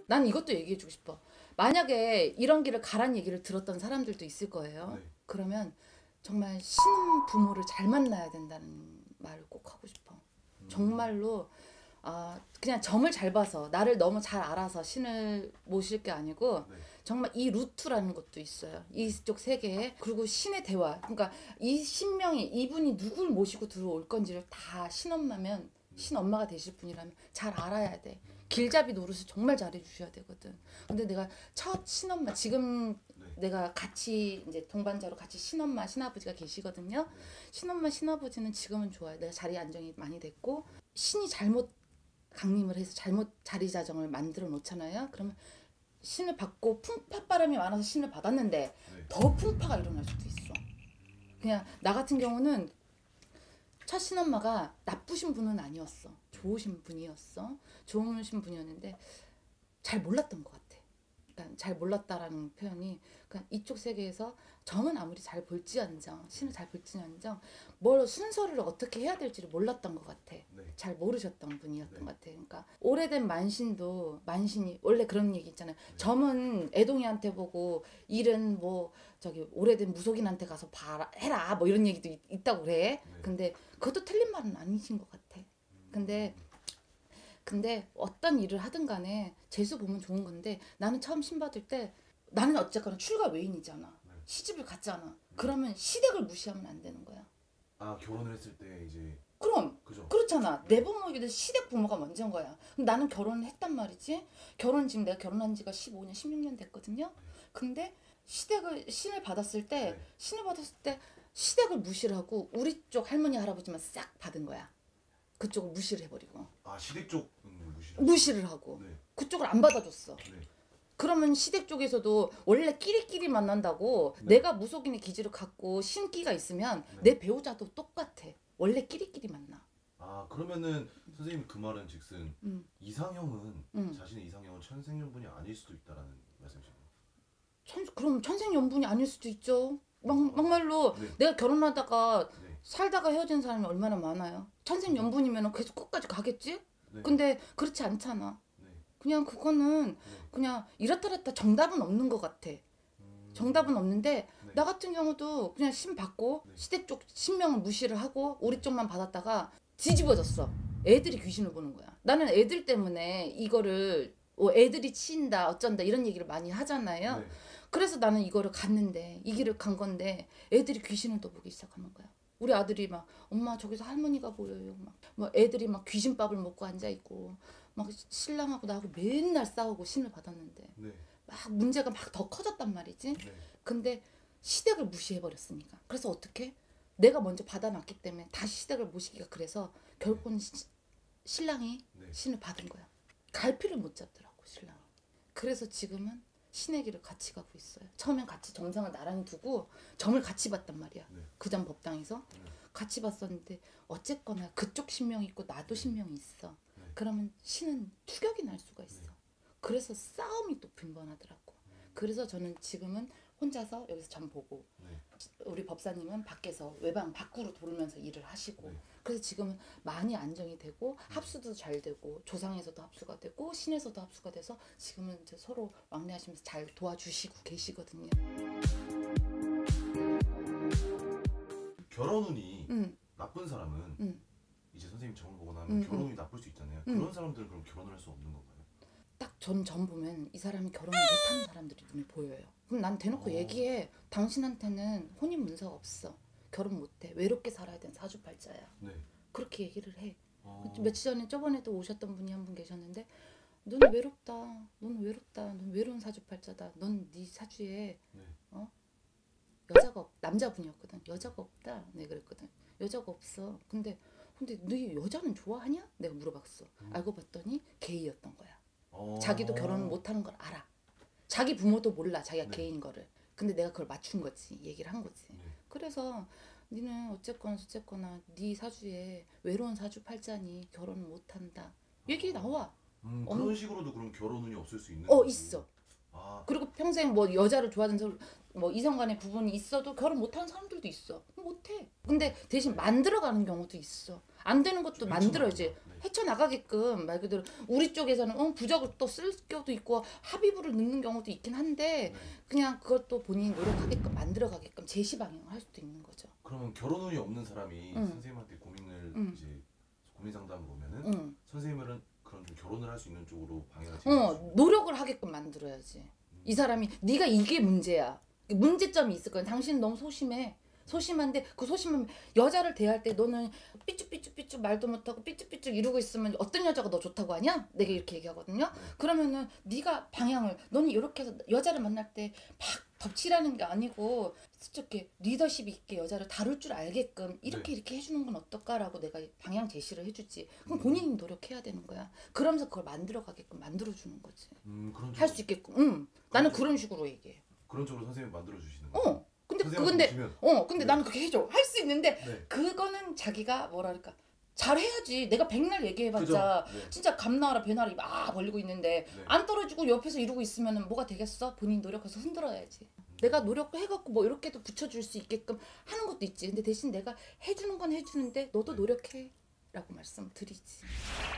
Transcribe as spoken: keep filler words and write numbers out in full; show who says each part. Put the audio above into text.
Speaker 1: 난 이것도 얘기해주고 싶어. 만약에 이런 길을 가란 얘기를 들었던 사람들도 있을 거예요.
Speaker 2: 네.
Speaker 1: 그러면 정말 신 부모를 잘 만나야 된다는 말을 꼭 하고 싶어.
Speaker 2: 음.
Speaker 1: 정말로 아 그냥 점을 잘 봐서 나를 너무 잘 알아서 신을 모실 게 아니고
Speaker 2: 네.
Speaker 1: 정말 이 루트라는 것도 있어요. 이쪽 세계에. 그리고 신의 대화. 그러니까 이 신명이 이분이 누굴 모시고 들어올 건지를 다 신엄마면 신엄마가 되실 분이라면 잘 알아야 돼. 길잡이 노릇을 정말 잘해 주셔야 되거든. 근데 내가 첫 신엄마 지금
Speaker 2: 네.
Speaker 1: 내가 같이 이제 동반자로 같이 신엄마 신아버지가 계시거든요.
Speaker 2: 네.
Speaker 1: 신엄마 신아버지는 지금은 좋아요. 내가 자리 안정이 많이 됐고 신이 잘못 강림을 해서 잘못 자리 자정을 만들어 놓잖아요. 그러면 신을 받고 풍파바람이 많아서 신을 받았는데
Speaker 2: 네.
Speaker 1: 더 풍파가 일어날 수도 있어. 그냥 나 같은 경우는 첫 신엄마가 나쁘신 분은 아니었어. 좋으신 분이었어. 좋으신 분이었는데 잘 몰랐던 것 같아. 그러니까 잘 몰랐다라는 표현이 그러니까 이쪽 세계에서 점은 아무리 잘 볼지언정 신을 잘 볼지언정 뭘 순서를 어떻게 해야 될지를 몰랐던 것 같아.
Speaker 2: 네.
Speaker 1: 잘 모르셨던 분이었던
Speaker 2: 네.
Speaker 1: 것 같아. 그러니까 오래된 만신도 만신이 원래 그런 얘기 있잖아요.
Speaker 2: 네.
Speaker 1: 점은 애동이한테 보고 일은 뭐 저기 오래된 무속인한테 가서 봐라 해라 뭐 이런 얘기도 있, 있다고 그래.
Speaker 2: 네.
Speaker 1: 근데 그것도 틀린 말은 아니신 것 같아. 근데 근데 어떤 일을 하든 간에 재수 보면 좋은 건데 나는 처음 신 받을 때 나는 어쨌거나 출가 외인이잖아.
Speaker 2: 네.
Speaker 1: 시집을 갔잖아. 그러면 시댁을 무시하면 안 되는 거야.
Speaker 2: 아 결혼을 했을 때 이제
Speaker 1: 그럼
Speaker 2: 그죠?
Speaker 1: 그렇잖아. 내 부모에게도 시댁 부모가 먼저인 거야. 그럼 나는 결혼을 했단 말이지. 결혼 지금 내가 결혼한 지가 십오 년, 십육 년 됐거든요. 근데 시댁을 신을 받았을 때
Speaker 2: 네.
Speaker 1: 신을 받았을 때 시댁을 무시를 하고 우리 쪽 할머니 할아버지만 싹 받은 거야. 그쪽을 무시를 해버리고
Speaker 2: 아 시댁 쪽은 무시를.
Speaker 1: 무시를 하고
Speaker 2: 네.
Speaker 1: 그쪽을 안 받아줬어.
Speaker 2: 네.
Speaker 1: 그러면 시댁 쪽에서도 원래 끼리끼리 만난다고
Speaker 2: 네.
Speaker 1: 내가 무속인의 기질을 갖고 신기가 있으면
Speaker 2: 네.
Speaker 1: 내 배우자도 똑같아. 원래 끼리끼리 만나.
Speaker 2: 아 그러면은 선생님 그 말은 즉슨
Speaker 1: 음.
Speaker 2: 이상형은
Speaker 1: 음.
Speaker 2: 자신의 이상형은 천생연분이 아닐 수도 있다라는 말씀이신가요?
Speaker 1: 천, 그럼 천생연분이 아닐 수도 있죠. 막, 막말로
Speaker 2: 네.
Speaker 1: 내가 결혼하다가
Speaker 2: 네.
Speaker 1: 살다가 헤어진 사람이 얼마나 많아요. 천생연분이면 계속 끝까지 가겠지?
Speaker 2: 네.
Speaker 1: 근데 그렇지 않잖아.
Speaker 2: 네.
Speaker 1: 그냥 그거는
Speaker 2: 네.
Speaker 1: 그냥 이렇다랬다 정답은 없는 것 같아.
Speaker 2: 음.
Speaker 1: 정답은 없는데
Speaker 2: 네.
Speaker 1: 나 같은 경우도 그냥 신 받고
Speaker 2: 네.
Speaker 1: 시댁 쪽 신명을 무시를 하고 우리 쪽만 받았다가 뒤집어졌어. 애들이 귀신을 보는 거야. 나는 애들 때문에 이거를 어, 애들이 치인다 어쩐다 이런 얘기를 많이 하잖아요.
Speaker 2: 네.
Speaker 1: 그래서 나는 이거를 갔는데 이 길을 간 건데 애들이 귀신을 또 보기 시작하는 거야. 우리 아들이 막 엄마 저기서 할머니가 보여요. 막 뭐 애들이 막 귀신밥을 먹고 앉아 있고 막 신랑하고 나하고 맨날 싸우고 신을 받았는데
Speaker 2: 네.
Speaker 1: 막 문제가 막 더 커졌단 말이지.
Speaker 2: 네.
Speaker 1: 근데 시댁을 무시해 버렸으니까. 그래서 어떻게? 내가 먼저 받아놨기 때문에 다시 시댁을 모시기가 그래서 결국은 시, 신랑이
Speaker 2: 네.
Speaker 1: 신을 받은 거야. 갈피를 못 잡더라고 신랑이. 그래서 지금은 신의 길을 같이 가고 있어요. 처음엔 같이 점상을 나란히 두고 점을 같이 봤단 말이야.
Speaker 2: 네.
Speaker 1: 그전 법당에서
Speaker 2: 네.
Speaker 1: 같이 봤었는데 어쨌거나 그쪽 신명이 있고 나도 신명이 있어.
Speaker 2: 네.
Speaker 1: 그러면 신은 투격이 날 수가 있어.
Speaker 2: 네.
Speaker 1: 그래서 싸움이 또 빈번하더라고. 그래서 저는 지금은 혼자서 여기서 점 보고
Speaker 2: 네.
Speaker 1: 우리 법사님은 밖에서 외방 밖으로 돌면서 일을 하시고
Speaker 2: 네.
Speaker 1: 그래서 지금은 많이 안정이 되고 합수도 잘 되고 조상에서도 합수가 되고 신에서도 합수가 돼서 지금은 이제 서로 왕래하시면서 잘 도와주시고 계시거든요.
Speaker 2: 결혼 운이
Speaker 1: 응,
Speaker 2: 나쁜 사람은
Speaker 1: 응.
Speaker 2: 이제 선생님 점을 보고 나면
Speaker 1: 응,
Speaker 2: 결혼
Speaker 1: 응.
Speaker 2: 운이 나쁠 수 있잖아요.
Speaker 1: 응.
Speaker 2: 그런 사람들은 그럼 결혼을 할 수 없는 건가요?
Speaker 1: 딱 전 점 보면 이 사람이 결혼을 못하는 사람들이 눈에 보여요. 그럼 난 대놓고
Speaker 2: 어.
Speaker 1: 얘기해. 당신한테는 혼인 문서가 없어. 결혼 못해. 외롭게 살아야 되는 사주팔자야.
Speaker 2: 네.
Speaker 1: 그렇게 얘기를 해.
Speaker 2: 어.
Speaker 1: 며칠 전에 저번에도 오셨던 분이 한 분 계셨는데 넌 외롭다. 넌 외롭다. 넌 외로운 사주팔자다. 넌 네 사주에
Speaker 2: 네.
Speaker 1: 어? 여자가 없, 남자분이었거든. 여자가 없다. 네 그랬거든. 여자가 없어. 근데 근데 네 여자는 좋아하냐? 내가 물어봤어.
Speaker 2: 음.
Speaker 1: 알고 봤더니 게이였던 거야.
Speaker 2: 어.
Speaker 1: 자기도 결혼을 못하는 걸 알아. 자기 부모도 몰라. 자기가
Speaker 2: 네.
Speaker 1: 게이인 거를. 근데 내가 그걸 맞춘 거지. 얘기를 한 거지.
Speaker 2: 네.
Speaker 1: 그래서 니는 어쨌거나 저쨌거나 네 사주에 외로운 사주팔자니 결혼을 못한다. 얘기 나와.
Speaker 2: 음,
Speaker 1: 어느-
Speaker 2: 그런 식으로도 그럼 결혼 운이 없을 수 있는
Speaker 1: 어
Speaker 2: 거고.
Speaker 1: 있어.
Speaker 2: 아,
Speaker 1: 그리고 평생 뭐 여자를 좋아하는 사람, 뭐 이성 간의 부분이 있어도 결혼 못하는 사람들도 있어. 못해. 근데 대신 만들어가는 경우도 있어. 안 되는 것도 만들어야지.
Speaker 2: 네.
Speaker 1: 헤쳐나가게끔 말 그대로 우리 쪽에서는 어, 부적을 또 쓸 경우도 있고 합의부를 넣는 경우도 있긴 한데
Speaker 2: 네.
Speaker 1: 그냥 그것도 본인이 노력하게끔 만들어가게끔 제시 방향을 할 수도 있는 거죠.
Speaker 2: 그러면 결혼 운이 없는 사람이
Speaker 1: 응.
Speaker 2: 선생님한테 고민을
Speaker 1: 응.
Speaker 2: 이제 고민 상담을 오면은
Speaker 1: 응.
Speaker 2: 선생님은 그런 좀 결혼을 할 수 있는 쪽으로 방향을
Speaker 1: 어,
Speaker 2: 제시해주시고.
Speaker 1: 노력을 하게끔 만들어야지. 이 사람이 네가 이게 문제야. 문제점이 있을 거야. 당신은 너무 소심해. 소심한데 그 소심한 여자를 대할 때 너는 삐쭉삐쭉삐쭉 말도 못하고 삐쭉삐쭉 이러고 있으면 어떤 여자가 너 좋다고 하냐? 내가 이렇게 얘기하거든요.
Speaker 2: 네.
Speaker 1: 그러면은 네가 방향을 너는 이렇게 해서 여자를 만날 때 막 덮치라는 게 아니고 이렇게 리더십 있게 여자를 다룰 줄 알게끔 이렇게
Speaker 2: 네.
Speaker 1: 이렇게 해주는 건 어떨까라고 내가 방향 제시를 해주지. 그럼
Speaker 2: 음.
Speaker 1: 본인이 노력해야 되는 거야. 그러면서 그걸 만들어가게끔 만들어주는 거지.
Speaker 2: 음, 그런
Speaker 1: 할 수
Speaker 2: 쪽으로-
Speaker 1: 있게끔. 응. 나는
Speaker 2: 그렇죠.
Speaker 1: 그런 식으로 얘기해.
Speaker 2: 그런 쪽으로 선생님 만들어 주시는 거예요.
Speaker 1: 어. 근데
Speaker 2: 선생님한테
Speaker 1: 그건데
Speaker 2: 보시면-
Speaker 1: 어 근데
Speaker 2: 네.
Speaker 1: 나는 그렇게 해줘. 할 수 있는데
Speaker 2: 네.
Speaker 1: 그거는 자기가 뭐라 그럴까 잘해야지. 내가 백날 얘기해봤자
Speaker 2: 그죠? 네.
Speaker 1: 진짜 감나라 배나라 막 벌리고 있는데
Speaker 2: 네.
Speaker 1: 안 떨어지고 옆에서 이러고 있으면 뭐가 되겠어? 본인 노력해서 흔들어야지.
Speaker 2: 음.
Speaker 1: 내가 노력해갖고 뭐 이렇게도 붙여줄 수 있게끔 하는 것도 있지. 근데 대신 내가 해주는 건 해주는데 너도
Speaker 2: 네.
Speaker 1: 노력해 라고 말씀드리지.